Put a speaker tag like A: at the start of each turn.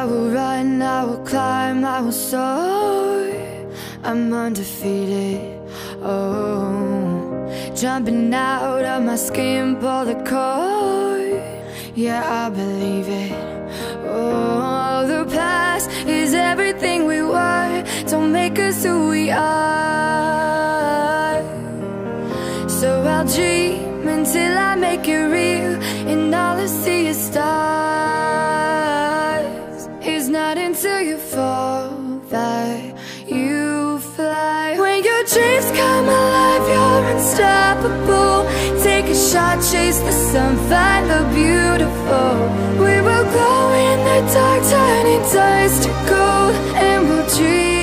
A: I will run, I will climb, I will soar. I'm undefeated, oh. Jumping out of my skin, pull the cord. Yeah, I believe it. Oh, the past is everything we were. Don't make us who we are. So I'll dream until I make it real, and all I see is stars. It's not until you fall that you fly. When your dreams come alive, you're unstoppable. Take a shot, chase the sun, find the beautiful. We will glow in the dark, turning dust to gold, and we'll dream